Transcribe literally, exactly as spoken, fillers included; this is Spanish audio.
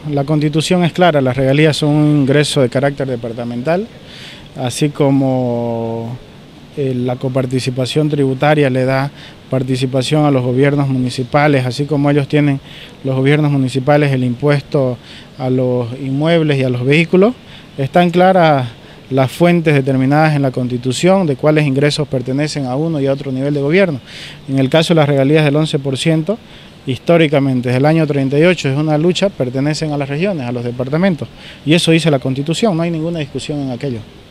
la Constitución es clara, las regalías son un ingreso de carácter departamental, así como eh, la coparticipación tributaria le da participación a los gobiernos municipales, así como ellos tienen los gobiernos municipales el impuesto a los inmuebles y a los vehículos. Están claras las fuentes determinadas en la Constitución de cuáles ingresos pertenecen a uno y a otro nivel de gobierno. En el caso de las regalías del once por ciento, históricamente desde el año treinta y ocho es una lucha, pertenecen a las regiones, a los departamentos, y eso dice la Constitución, no hay ninguna discusión en aquello.